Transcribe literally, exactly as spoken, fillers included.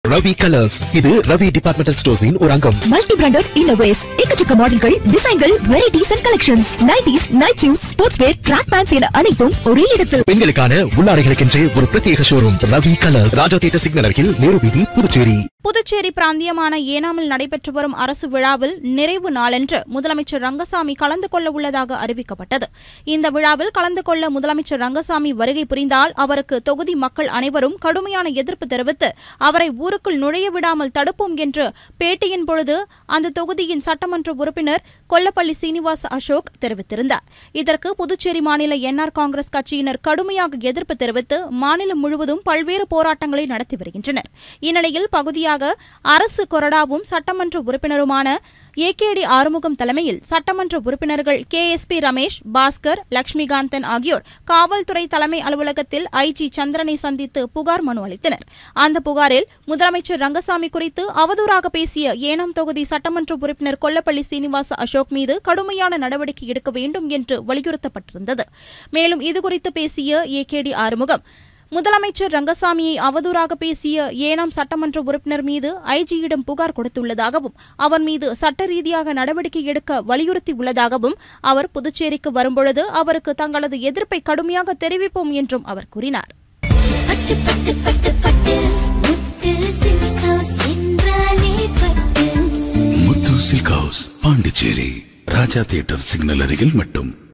Ravi colours. இது Ravi departmental ஸ்டோர்ஸின் ஒரு அங்கம். மல்டி பிராண்டட் இன்னோவேஸ், எக்கச்சக்க மாடல்கள், டிசைன்கள், varieties and collections, nighties, night suit, sports wear, track pants என அனைத்தும் ஒரே இடத்தில். பெண்களுக்கான உள்ளாடைகளுக்கென்றே ஒரு பிரத்யேக showroom Ravi Colours. Raja theatre signal அருகில், நேரு வீதி, புதுச்சேரி. புதுச்சேரி பிராந்தியமான ஏனாமில் நடைபெற்று வரும் அரசு விழாவில் நிறைவு நாளன்று முதலமைச்சர் ரங்கசாமி கலந்து கொள்ள உள்ளதாக அறிவிக்கப்பட்டது. இந்த விழாவில் கலந்து கொள்ள முதலமைச்சர் ரங்கசாமி வருகை புரிந்தால் அவருக்கு தொகுதி மக்கள் அனைவரும் கடுமையான எதிர்ப்பு தெரிவித்து அவரை ஊருக்குள் நுழைய விடாமல் தடுப்போம் என்று பேட்டியின் பொழுது அந்த தொகுதியின் சட்டமன்ற உறுப்பினர் கொல்லப்பள்ளி சீனிவாச அசோக் தெரிவித்திருந்தார். இதற்கு புதுச்சேரி மாநில என்ஆர் காங்கிரஸ் கட்சியினர் கடுமையாக எதிர்ப்பு தெரிவித்து மாநிலம் முழுவதும் பல்வேறு போராட்டங்களை நடத்தி வருகின்றனர். இந்நிலையில் பகுதியாக அரசு கொறடாவும் சட்டமன்ற உறுப்பினருமான ஏ கே டி ஆறுமுகம் தலைமையில் சட்டமன்ற உறுப்பினர்கள் K S P Ramesh, Baskar, Lakshmikanthan ஆகியோர் காவல்துறை தலைமை அலுவலகத்தில் ஐ ஜி சந்திரனை சந்தித்து புகார் மனு அளித்தனர். அந்த புகாரில் முதலமைச்சர் ரங்கசாமி குறித்து அவதூறாக பேசிய ஏனாம் தொகுதி சட்டமன்ற உறுப்பினர் கொல்லப்பள்ளி சீனிவாச அசோக் மீது கடுமையான நடவடிக்கை எடுக்க வேண்டும் என்று வலியுறுத்தப்பட்டிருந்தது. மேலும் இதுகுறித்து பேசிய ஏ கே டி ஆறுமுகம், முதலமைச்சர் ரங்கசாமியை அவதூறாக பேசிய ஏனாம் சட்டமன்ற உறுப்பினர் மீது ஐஜியிடம் புகார் கொடுத்துள்ளதாகவும் அவர் மீது சட்ட ரீதியாக நடவடிக்கை எடுக்க வலியுறுத்தியுள்ளதாகவும் அவர் புதுச்சேரிக்கு வரும்பொழுது அவருக்கு தங்களது எதிர்ப்பை கடுமையாக தெரிவிப்போம் என்றும் அவர் கூறினார். பாண்டிச்சேரி ராஜா தியேட்டர் சிக்னல் அருகில் மட்டும்.